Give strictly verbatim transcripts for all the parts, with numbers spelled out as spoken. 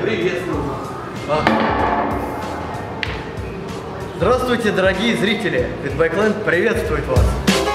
приветствую. Здравствуйте, дорогие зрители! Питбайкленд приветствует вас!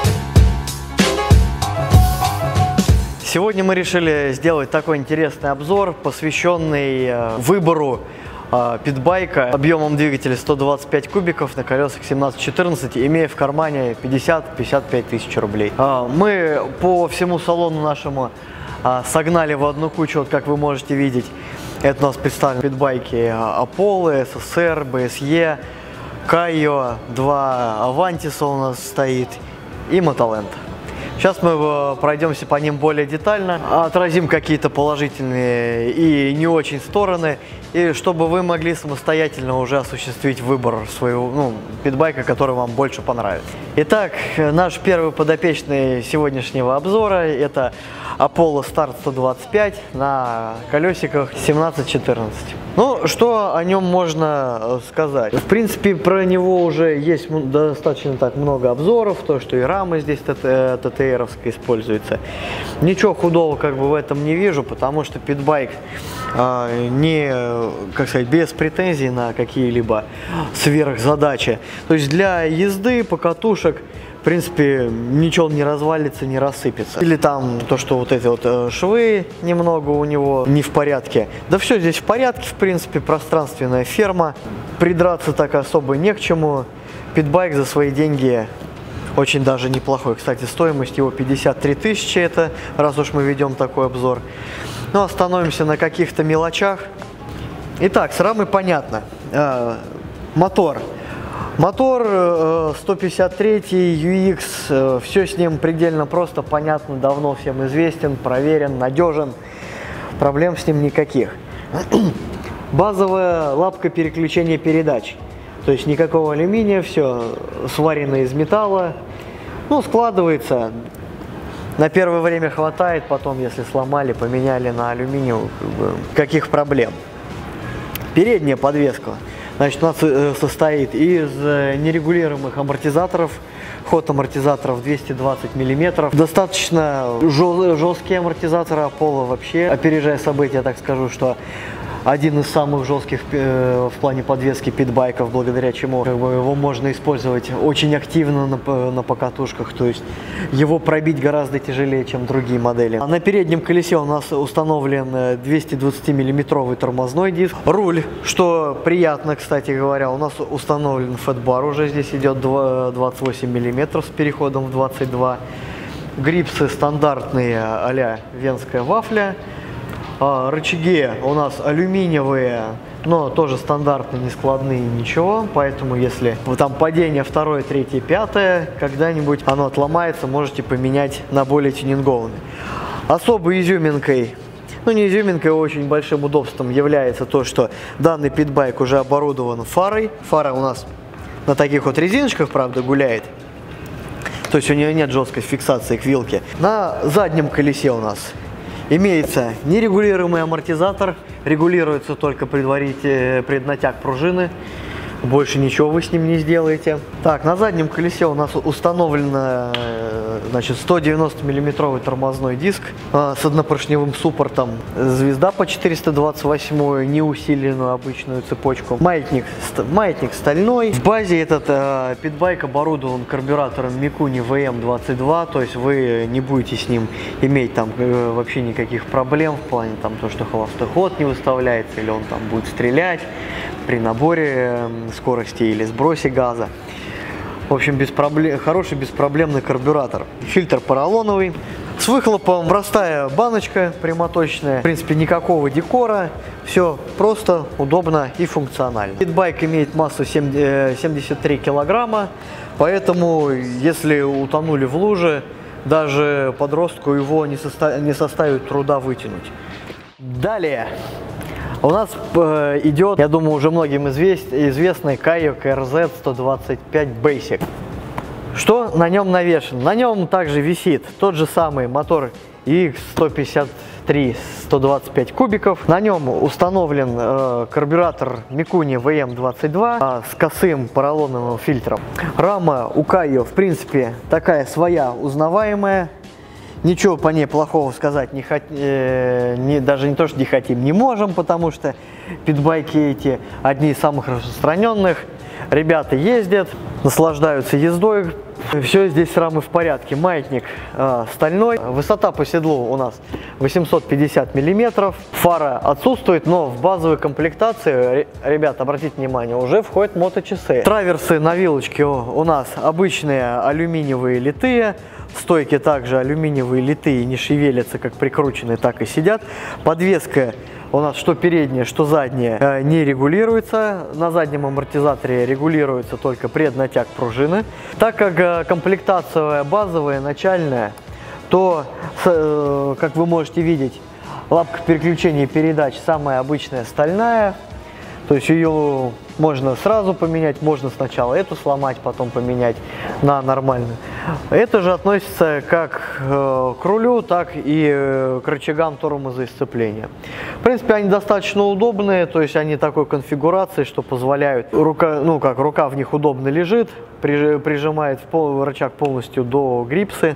Сегодня мы решили сделать такой интересный обзор, посвященный выбору питбайка объемом двигателя сто двадцать пять кубиков на колесах семнадцать четырнадцать, имея в кармане пятьдесят — пятьдесят пять тысяч рублей. Мы по всему салону нашему согнали в одну кучу, вот как вы можете видеть. Это у нас представлены питбайки Apollo, эс эс эр, би эс и, Кайо, два Авантиса у нас стоит и Мотоленд. Сейчас мы пройдемся по ним более детально, отразим какие-то положительные и не очень стороны, и чтобы вы могли самостоятельно уже осуществить выбор своего ну, питбайка, который вам больше понравится. Итак, наш первый подопечный сегодняшнего обзора – это Apollo Start сто двадцать пять на колесиках семнадцать четырнадцать. Ну, что о нем можно сказать? В принципе, про него уже есть достаточно так много обзоров, то, что и рама здесь тэ тэ эровская используется. Ничего худого как бы в этом не вижу, потому что питбайк э, не, как сказать, без претензий на какие-либо сверхзадачи. То есть для езды, покатушек, в принципе, ничего не развалится, не рассыпется. Или там то, что вот эти вот швы немного у него не в порядке. Да все здесь в порядке, в принципе, пространственная ферма. Придраться так особо не к чему. Питбайк за свои деньги очень даже неплохой. Кстати, стоимость его пятьдесят три тысячи, это раз уж мы ведем такой обзор. Но остановимся на каких-то мелочах. Итак, с рамой понятно. Мотор. Мотор сто пятьдесят три ю икс, все с ним предельно просто, понятно, давно всем известен, проверен, надежен, проблем с ним никаких. Базовая лапка переключения передач, то есть никакого алюминия, все сварено из металла, ну, складывается, на первое время хватает, потом, если сломали, поменяли на алюминиевую, как бы, каких проблем. Передняя подвеска. Значит, у нас состоит из нерегулируемых амортизаторов, ход амортизаторов двести двадцать миллиметров. Достаточно жесткие амортизаторы Apollo вообще. Опережая события, так скажу, что один из самых жестких в плане подвески питбайков, благодаря чему как бы, его можно использовать очень активно на, на покатушках, то есть его пробить гораздо тяжелее, чем другие модели. А на переднем колесе у нас установлен двести двадцатимиллиметровый тормозной диск. Руль, что приятно, кстати говоря, у нас установлен фэтбар, уже здесь идет двадцать восемь миллиметров с переходом в двадцать два. Грипсы стандартные а-ля венская вафля. Рычаги у нас алюминиевые, но тоже стандартные, не складные, ничего. Поэтому, если там падение второе, третье, пятое, когда-нибудь оно отломается, можете поменять на более тюнингованный. Особой изюминкой, ну не изюминкой, а очень большим удобством является то, что данный питбайк уже оборудован фарой. Фара у нас на таких вот резиночках, правда, гуляет. То есть у нее нет жесткой фиксации к вилке. На заднем колесе у нас имеется нерегулируемый амортизатор, регулируется только предварительный преднатяг пружины, больше ничего вы с ним не сделаете. Так, на заднем колесе у нас установлен значит, сто девяностомиллиметровый тормозной диск э, с однопоршневым суппортом, звезда по четыреста двадцать восемь, неусиленную обычную цепочку, маятник, ст маятник стальной. В базе этот э, питбайк оборудован карбюратором Mikuni ви эм двадцать два, то есть вы не будете с ним иметь там э, вообще никаких проблем в плане там то, что холостой ход не выставляется или он там будет стрелять при наборе скорости или сбросе газа. В общем, беспроблем... хороший беспроблемный карбюратор. Фильтр поролоновый. С выхлопом простая баночка прямоточная. В принципе, никакого декора. Все просто, удобно и функционально. Питбайк имеет массу семьдесят три килограмма. Поэтому, если утонули в луже, даже подростку его не, состав... не составит труда вытянуть. Далее. У нас э, идет, я думаю, уже многим извест, известный Кайо ка эр зет сто двадцать пять Basic. Что на нем навешено? На нем также висит тот же самый мотор и икс сто пятьдесят три сто двадцать пять кубиков. На нем установлен э, карбюратор Mikuni ви эм двадцать два э, с косым поролоновым фильтром. Рама у Кайо, в принципе, такая своя, узнаваемая. Ничего по ней плохого сказать не хот... э, не, даже не то, что не хотим, не можем, потому что питбайки эти одни из самых распространенных. Ребята ездят, наслаждаются ездой. Все здесь с рамой в порядке. Маятник э, стальной. Высота по седлу у нас восемьсот пятьдесят миллиметров. Фара отсутствует, но в базовой комплектации, ребят, обратите внимание, уже входят моточасы. Траверсы на вилочке у нас обычные алюминиевые литые. Стойки также алюминиевые литые, не шевелятся, как прикрученные, так и сидят. Подвеска у нас что передняя, что задняя не регулируется. На заднем амортизаторе регулируется только преднатяг пружины. Так как комплектация базовая, начальная, то, как вы можете видеть, лапка переключения передач самая обычная стальная. То есть ее можно сразу поменять, можно сначала эту сломать, потом поменять на нормальную. Это же относится как к рулю, так и к рычагам тормоза и сцепления. В принципе, они достаточно удобные, то есть они такой конфигурации, что позволяют, рука, ну как, рука в них удобно лежит, прижимает рычаг полностью до грипсы.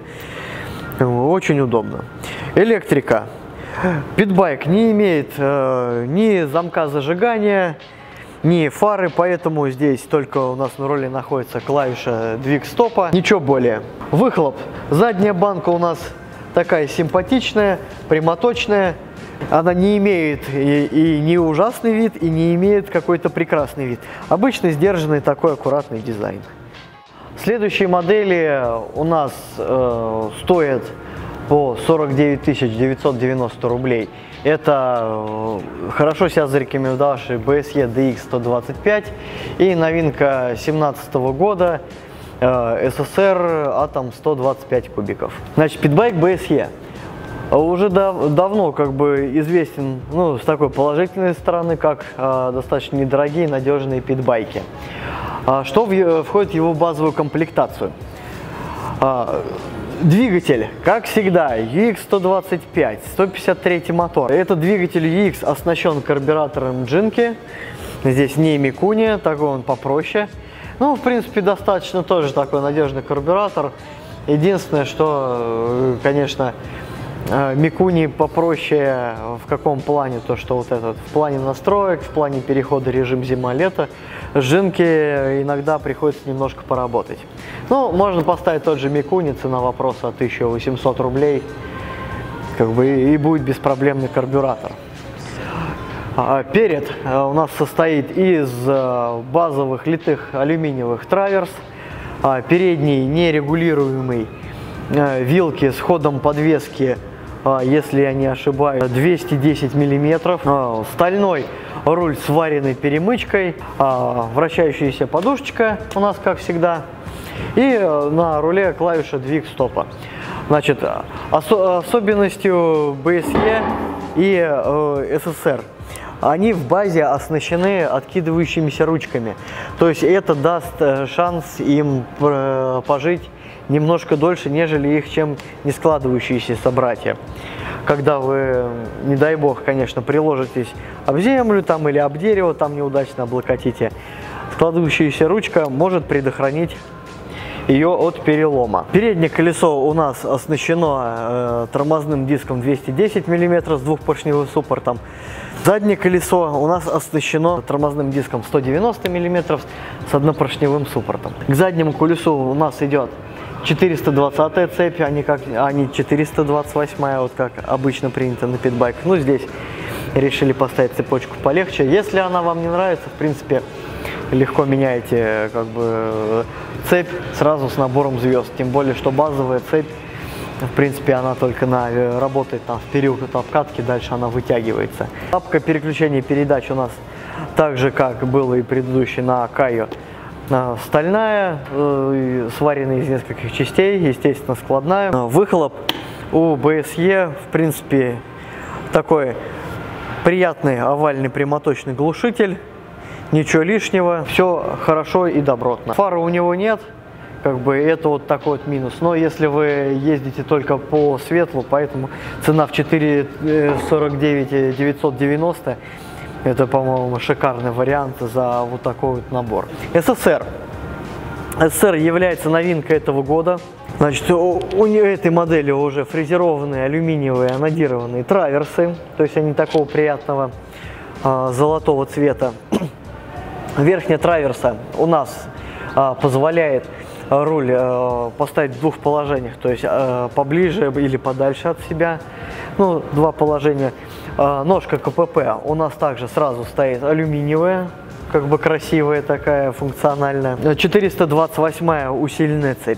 Очень удобно. Электрика. Питбайк не имеет э, ни замка зажигания, ни фары, поэтому здесь только у нас на руле находится клавиша двиг-стопа. Ничего более. Выхлоп. Задняя банка у нас такая симпатичная, прямоточная. Она не имеет и, и не ужасный вид, и не имеет какой-то прекрасный вид. Обычно сдержанный такой аккуратный дизайн. Следующие модели у нас э, стоят по сорок девять тысяч девятьсот девяносто рублей. Это хорошо себя зарекомендовавший би эс и ди икс сто двадцать пять и новинка две тысячи семнадцатого года эс эс эр Atom сто двадцать пять кубиков. Значит, питбайк би эс и уже дав давно как бы известен, ну, с такой положительной стороны, как э, достаточно недорогие надежные питбайки. А что в, входит в его базовую комплектацию? А, Двигатель, как всегда, ю икс сто двадцать пять, сто пятьдесят третий мотор. Этот двигатель ю икс оснащен карбюратором Джинки. Здесь не Микуни, такой он попроще. Ну, в принципе, достаточно тоже такой надежный карбюратор. Единственное, что, конечно, Микуни попроще в каком плане, то что вот этот, в плане настроек, в плане перехода режим зима-лето, с Джинки иногда приходится немножко поработать. Ну, можно поставить тот же Микуни, цена вопроса тысяча восемьсот рублей, как бы и будет беспроблемный карбюратор. Перед у нас состоит из базовых литых алюминиевых траверс, передний нерегулируемый вилки с ходом подвески, если я не ошибаюсь, двести десять миллиметров, стальной руль с вареной перемычкой, вращающаяся подушечка у нас, как всегда, и на руле клавиша двиг-стопа. Значит, ос особенностью би эс и и эс эс эр. Они в базе оснащены откидывающимися ручками. То есть это даст шанс им пожить немножко дольше, нежели их, чем не складывающиеся собратья. Когда вы, не дай бог, конечно, приложитесь об землю там, или об дерево, там неудачно облокотите, складывающаяся ручка может предохранить ее от перелома. Переднее колесо у нас оснащено э, тормозным диском двести десять миллиметров с двухпоршневым суппортом. Заднее колесо у нас оснащено тормозным диском сто девяносто миллиметров с однопоршневым суппортом. К заднему колесу у нас идет четыреста двадцатая цепь, а не, как, а не четыреста двадцать восьмая, вот как обычно принято на питбайках. Ну, здесь решили поставить цепочку полегче. Если она вам не нравится, в принципе, легко меняете как бы цепь сразу с набором звезд. Тем более, что базовая цепь, в принципе, она только на, работает там в период обкатки, дальше она вытягивается. Лапка переключения передач у нас так же, как было и предыдущий на Кайо, стальная, сваренная из нескольких частей, естественно, складная. Выхлоп у би эс и, в принципе, такой приятный овальный прямоточный глушитель. Ничего лишнего, все хорошо и добротно. Фары у него нет, как бы это вот такой вот минус. Но если вы ездите только по светлу, поэтому цена в четыре сорок девять девятьсот девяносто, это, по-моему, шикарный вариант за вот такой вот набор. эс эс эр. эс эс эр является новинкой этого года. Значит, у, у этой модели уже фрезерованные алюминиевые анодированные траверсы, то есть они такого приятного э, золотого цвета. Верхняя траверса у нас э, позволяет руль э, поставить в двух положениях, то есть э, поближе или подальше от себя. Ну, два положения. Э, ножка КПП у нас также сразу стоит алюминиевая, как бы красивая такая, функциональная. четыреста двадцать восьмая усиленная цепь.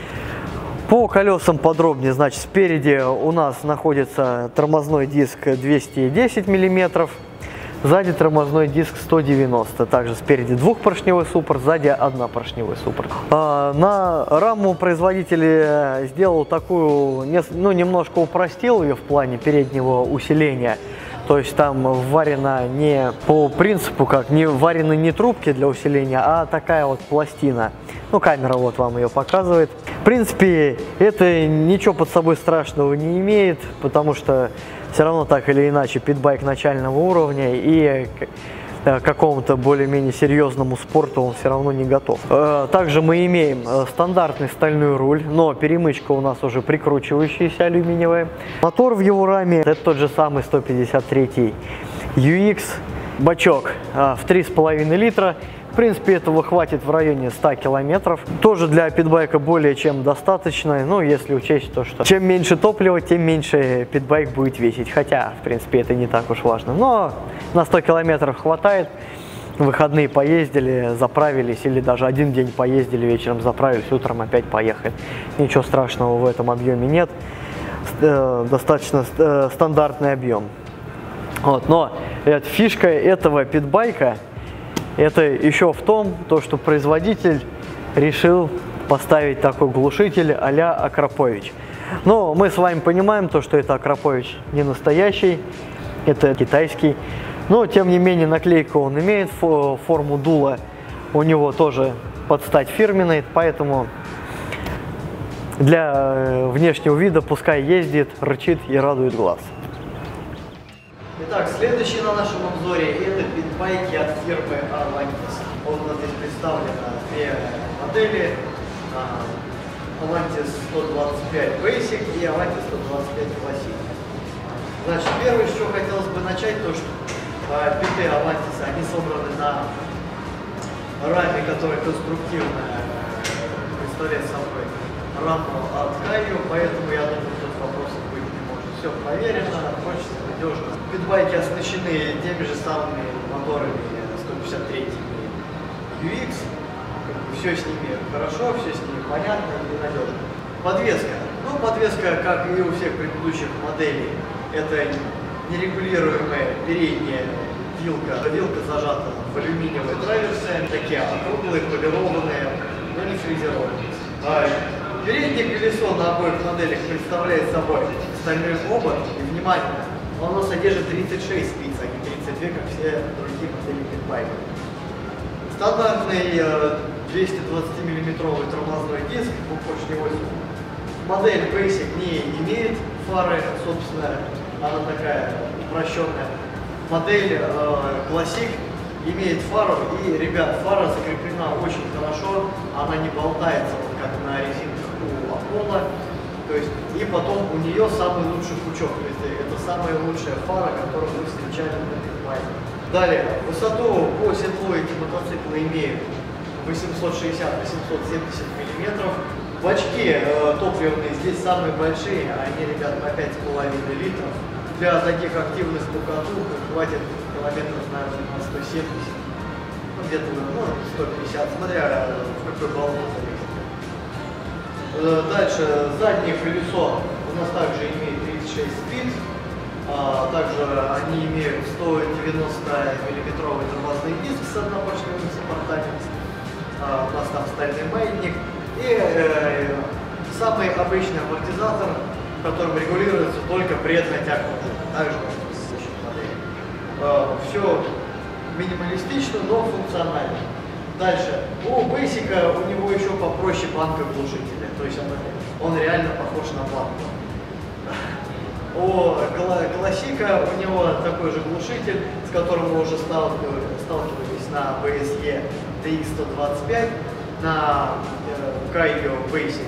По колесам подробнее, значит, спереди у нас находится тормозной диск двести десять миллиметров, сзади тормозной диск сто девяносто. Также спереди двухпоршневой суппорт, сзади однопоршневой суппорт. А, на раму производитель сделал такую, ну, немножко упростил ее в плане переднего усиления. То есть там варено не по принципу, как не варены не трубки для усиления, а такая вот пластина. Ну, камера вот вам ее показывает. В принципе, это ничего под собой страшного не имеет, потому что все равно так или иначе питбайк начального уровня и к какому-то более-менее серьезному спорту он все равно не готов. Также мы имеем стандартный стальной руль, но перемычка у нас уже прикручивающаяся алюминиевая. Мотор в его раме это тот же самый сто пятьдесят три ю икс. Бачок в три с половиной литра. В принципе, этого хватит в районе ста километров. Тоже для питбайка более чем достаточно. Ну, если учесть то, что чем меньше топлива, тем меньше питбайк будет весить. Хотя, в принципе, это не так уж важно. Но на сто километров хватает. В выходные поездили, заправились, или даже один день поездили, вечером заправились, утром опять поехали. Ничего страшного в этом объеме нет. Достаточно стандартный объем. Вот. Но фишка этого питбайка это еще в том, то, что производитель решил поставить такой глушитель а-ля Акрапович. Но мы с вами понимаем, то, что это Акрапович не настоящий, это китайский. Но, тем не менее, наклейку он имеет, форму дула у него тоже под стать фирменной, поэтому для внешнего вида пускай ездит, рычит и радует глаз. Итак, следующий на нашем обзоре это питбайки от фирмы Avantis. Вот у нас здесь представлено две модели: Avantis сто двадцать пять Basic и Avantis сто двадцать пять Classic. Значит, первое, с чего хотелось бы начать, то что питы Avantis, они собраны на раме, которая конструктивная, представляет собой раму от Кайо, поэтому я думаю, тут вопросов быть не может. Все проверено, прочно, надежно. Питбайки оснащены теми же самыми моторами сто пятьдесят три ю икс. Все с ними хорошо, все с ними понятно и надежно. Подвеска. Ну, подвеска, как и у всех предыдущих моделей, это нерегулируемая передняя вилка. Вилка зажата в алюминиевой траверсе, такие округлые, полированные, но не фрезерованные. А переднее колесо на обоих моделях представляет собой стальной обод. И, внимание, оно содержит тридцать шесть спиц, а не тридцать две, как все другие модели питбайков. Стандартный двести двадцатимиллиметровый тормозной диск, двухпоршневой. Модель Basic не имеет фары, собственно, она такая упрощенная. Модель э, Classic имеет фару, и, ребят, фара закреплена очень хорошо, она не болтается, вот как на резинках у Apollo. То есть, и потом у нее самый лучший пучок, то есть это самая лучшая фара, которую мы встречали на питбайке. Далее, высоту по седлу эти мотоциклы имеют восемьсот шестьдесят — восемьсот семьдесят миллиметров. Бачки э, топливные здесь самые большие, они, ребят, на пять с половиной литров. Для таких активных покатух хватит километров, наверное, на сто семьдесят, ну, где-то ну, сто пятьдесят, смотря в какой баллон залезет. Дальше, заднее колесо у нас также имеет тридцать шесть спиц, а, также они имеют сто девяносто миллиметровый тормозный диск с однопоршневыми суппортами, а, у нас там стальный маятник и э, самый обычный амортизатор, которым регулируется только преднатяг пружины, также в предыдущей модели. А, все минималистично, но функционально. Дальше, у Basic у него еще попроще банка глушителя, то есть он, он реально похож на банку. У Classic у него такой же глушитель, с которым мы уже сталкивались, сталкивались на би эс и ти икс сто двадцать пять, на Kaiyo Basic сто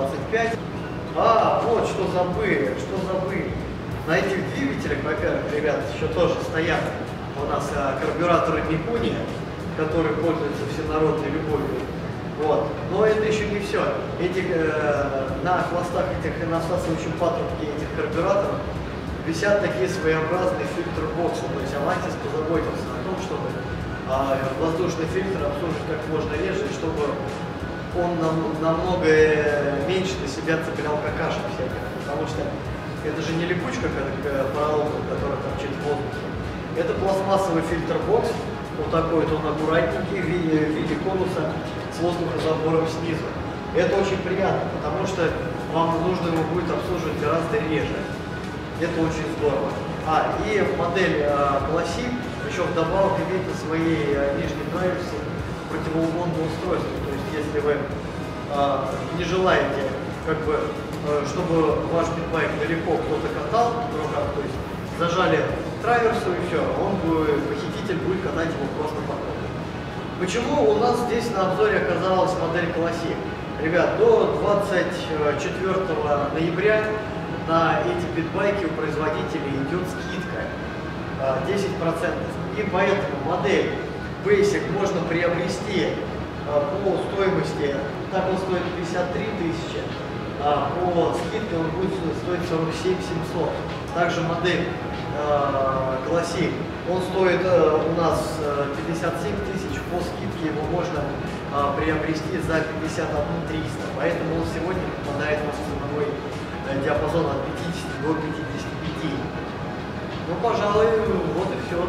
двадцать пять. А, вот что забыли, что забыли. На этих двигателях, во-первых, ребят, еще тоже стоят у нас а, карбюраторы Mikuni, которые пользуются всенародной любовью. Вот. Но это еще не все. Этих, э, на хвостах этих насасывающих патрубки этих карбюраторов висят такие своеобразные фильтр-боксы. То есть Avantis позаботился о том, чтобы э, воздушный фильтр обслуживать как можно реже, чтобы он нам, намного меньше на себя цеплял какашек всяких. Потому что это же не липучка, как поролонка, которая торчит в воздухе. Это пластмассовый фильтр-бокс. Вот такой вот он аккуратненький в виде, в виде конуса с воздухозабором снизу. Это очень приятно, потому что вам нужно его будет обслуживать гораздо реже. Это очень здорово. А, и модель а, Classic еще вдобавок имеет на своей а, нижней траверсе противоугонное устройство. То есть если вы а, не желаете, как бы, а, чтобы ваш питбайк далеко кто-то катал в руках, то есть зажали траверсу и все, он будет, похититель будет катать его просто по кругу. Почему у нас здесь на обзоре оказалась модель Classic? Ребят, до двадцать четвёртого ноября на эти питбайки у производителей идет скидка десять процентов. И поэтому модель Basic можно приобрести по стоимости, так он стоит пятьдесят три тысячи, а по скидке он будет стоить сорок семь семьсот. Также модель Classic, он стоит у нас пятьдесят семь тысяч, по скидке его можно приобрести за пятьдесят один триста, поэтому он сегодня попадает в наш ценовой диапазон от пятидесяти до пятидесяти пяти. Ну, пожалуй, вот и все.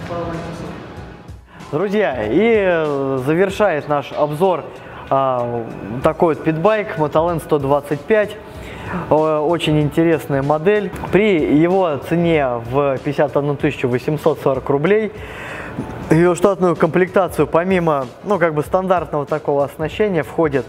Друзья, и завершает наш обзор а, такой вот питбайк Motoland сто двадцать пять. Очень интересная модель. При его цене в пятьдесят одну тысячу восемьсот сорок рублей, ее штатную комплектацию, помимо, ну, как бы стандартного такого оснащения, входит,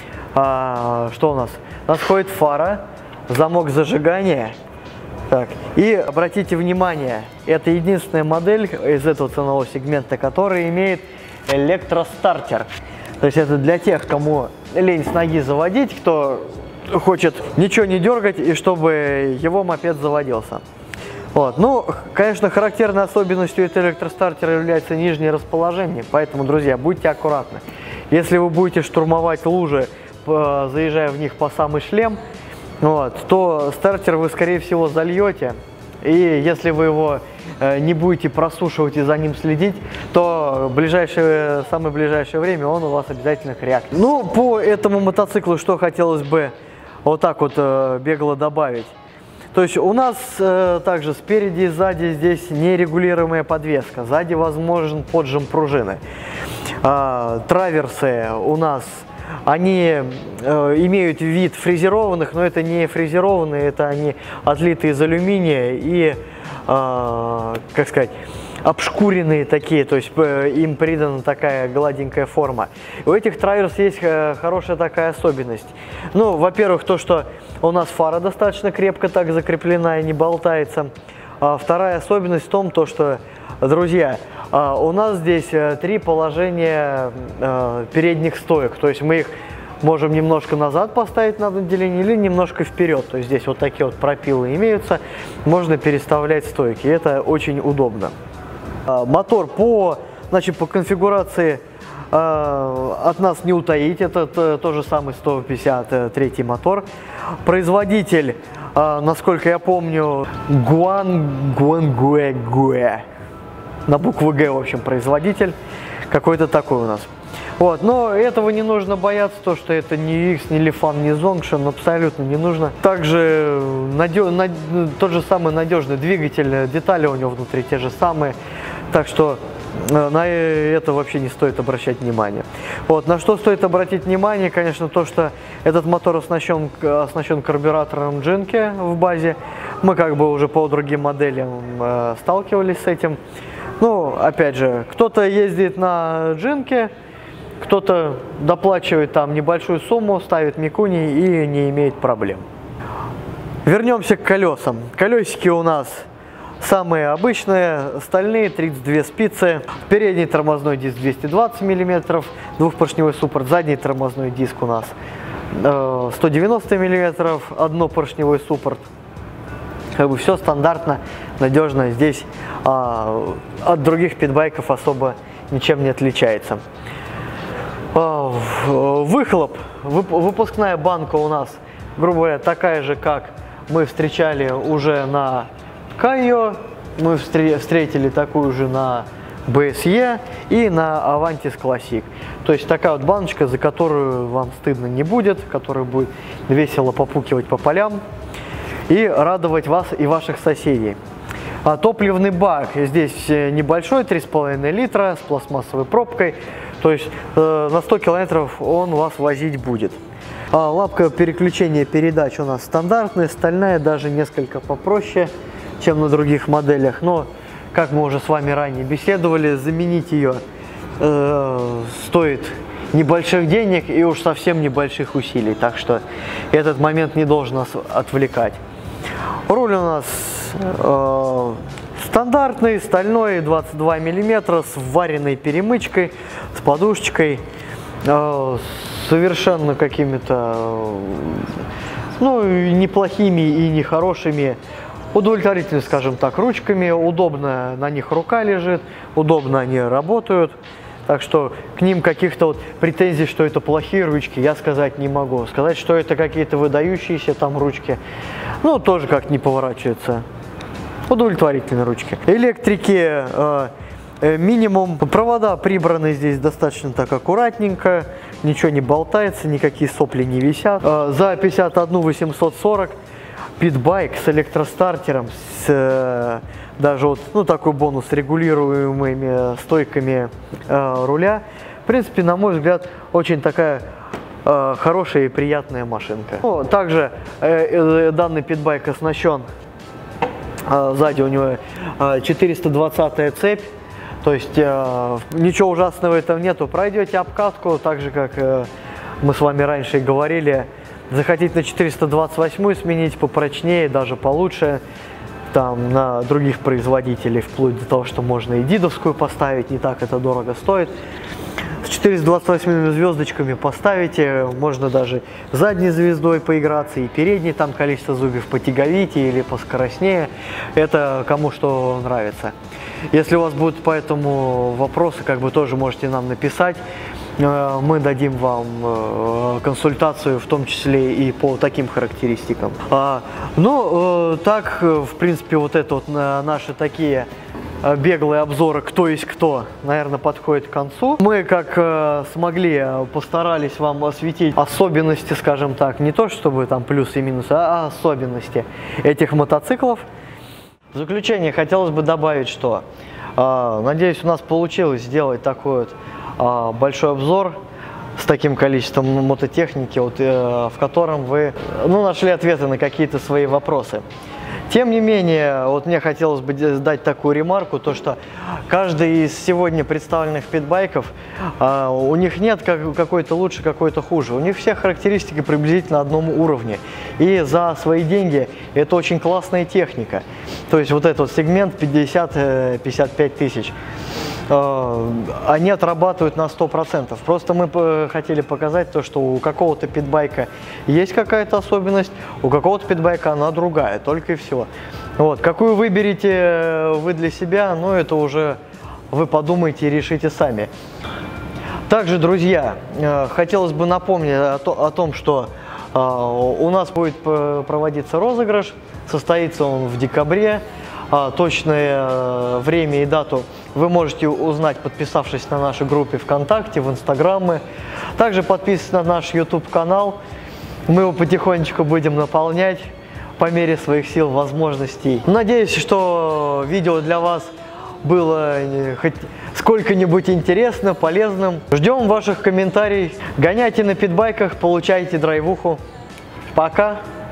а, что у нас? У нас входит фара, замок зажигания. Так, и обратите внимание, это единственная модель из этого ценового сегмента, которая имеет электростартер. То есть это для тех, кому лень с ноги заводить, кто хочет ничего не дергать и чтобы его мопед заводился. Вот. Ну, конечно, характерной особенностью этого электростартера является нижнее расположение, поэтому, друзья, будьте аккуратны. Если вы будете штурмовать лужи, заезжая в них по самый шлем, вот, то стартер вы, скорее всего, зальете. И если вы его э, не будете просушивать и за ним следить, то в ближайшее, самое ближайшее время он у вас обязательно крякнет. Ну, по этому мотоциклу что хотелось бы вот так вот э, бегло добавить. То есть у нас э, также спереди и сзади здесь нерегулируемая подвеска. Сзади возможен поджим пружины. Э, траверсы у нас, они э, имеют вид фрезерованных, но это не фрезерованные, это они отлиты из алюминия и, э, как сказать, обшкуренные такие, то есть э, им придана такая гладенькая форма. У этих траверс есть э, хорошая такая особенность. Ну, во-первых, то, что у нас фара достаточно крепко так закреплена и не болтается. А вторая особенность в том, то, что, друзья, у нас здесь три положения передних стоек. То есть мы их можем немножко назад поставить на отделение или немножко вперед. То есть здесь вот такие вот пропилы имеются. Можно переставлять стойки. Это очень удобно. Мотор по, значит, по конфигурации от нас не утаить. Это тот же самый сто пятьдесят третий мотор. Производитель, насколько я помню, Guangguangguе. На букву Г, в общем, производитель какой-то такой у нас. Вот, но этого не нужно бояться, то, что это не X, не Lifan, не Zongshan, абсолютно не нужно. Также надеж... над... тот же самый надежный двигатель, детали у него внутри те же самые, так что на это вообще не стоит обращать внимание. Вот, на что стоит обратить внимание, конечно, то, что этот мотор оснащен, оснащен карбюратором Jinke в базе. Мы как бы уже по другим моделям э, сталкивались с этим. Ну, опять же, кто-то ездит на Jinke, кто-то доплачивает там небольшую сумму, ставит Mikuni и не имеет проблем. Вернемся к колесам. Колесики у нас самые обычные, стальные, тридцать две спицы. Передний тормозной диск двести двадцать миллиметров, двухпоршневой суппорт. Задний тормозной диск у нас сто девяносто миллиметров, однопоршневой суппорт. Как бы все стандартно, надежно. Здесь а, от других питбайков особо ничем не отличается. А, выхлоп. Выпускная банка у нас, грубо говоря, такая же, как мы встречали уже на Кайо. Мы встретили такую же на би эс и и на Avantis Classic. То есть такая вот баночка, за которую вам стыдно не будет, которая будет весело попукивать по полям и радовать вас и ваших соседей. А топливный бак здесь небольшой, три с половиной литра, с пластмассовой пробкой. То есть э, на сто километров он вас возить будет. А лапка переключения передач у нас стандартная, стальная, даже несколько попроще, чем на других моделях. Но, как мы уже с вами ранее беседовали, заменить ее э, стоит небольших денег и уж совсем небольших усилий. Так что этот момент не должен нас отвлекать. Руль у нас э, стандартный, стальной, двадцать два миллиметра, с вареной перемычкой, с подушечкой, э, совершенно какими-то, э, ну, неплохими и нехорошими, удовлетворительными, скажем так, ручками. Удобно на них рука лежит, удобно они работают. Так что к ним каких-то вот претензий, что это плохие ручки, я сказать не могу. Сказать, что это какие-то выдающиеся там ручки, ну, тоже как не поворачивается. Удовлетворительные ручки. Электрики э, э, минимум. Провода прибраны здесь достаточно так аккуратненько. Ничего не болтается, никакие сопли не висят. Э, за пятьдесят один восемьсот сорок питбайк с электростартером, с, э, даже вот, ну, такой бонус, регулируемыми стойками э, руля. В принципе, на мой взгляд, очень такая э, хорошая и приятная машинка. Ну, также э, э, данный питбайк оснащен, э, сзади у него э, четыреста двадцатая цепь. То есть э, ничего ужасного в этом нету. Пройдете обкатку, так же, как э, мы с вами раньше и говорили. Захотите на четыреста двадцать восьмую сменить, попрочнее, даже получше, там на других производителей, вплоть до того, что можно и дидовскую поставить, не так это дорого стоит. С четыреста двадцать восьмыми звездочками поставите, можно даже задней звездой поиграться, и передней, там количество зубьев потяговите или поскоростнее, это кому что нравится. Если у вас будут по этому вопросы, как бы тоже можете нам написать. Мы дадим вам консультацию, в том числе и по таким характеристикам. Ну, так, в принципе, вот это вот наши такие беглые обзоры «Кто есть кто», наверное, подходит к концу. Мы, как смогли, постарались вам осветить особенности, скажем так, не то чтобы там плюсы и минусы, а особенности этих мотоциклов. В заключение хотелось бы добавить, что, надеюсь, у нас получилось сделать такой вот большой обзор с таким количеством мототехники, вот, э, в котором вы, ну, нашли ответы на какие-то свои вопросы. Тем не менее, вот мне хотелось бы дать такую ремарку, то что каждый из сегодня представленных питбайков, э, у них нет как, какой-то лучше, какой-то хуже. У них все характеристики приблизительно на одном уровне. И за свои деньги это очень классная техника. То есть вот этот сегмент пятьдесят — пятьдесят пять тысяч. Они отрабатывают на сто процентов. Просто мы хотели показать то, что у какого-то питбайка есть какая-то особенность, у какого-то питбайка она другая, только и все. Вот. Какую выберете вы для себя, ну, это уже вы подумайте и решите сами. Также, друзья, хотелось бы напомнить о, то, о том, что у нас будет проводиться розыгрыш, состоится он в декабре. Точное время и дату вы можете узнать, подписавшись на нашей группе ВКонтакте, в Инстаграме. Также подписывайтесь на наш YouTube канал. Мы его потихонечку будем наполнять по мере своих сил, возможностей. Надеюсь, что видео для вас было хоть сколько-нибудь интересно, полезным. Ждем ваших комментариев. Гоняйте на питбайках, получайте драйвуху. Пока!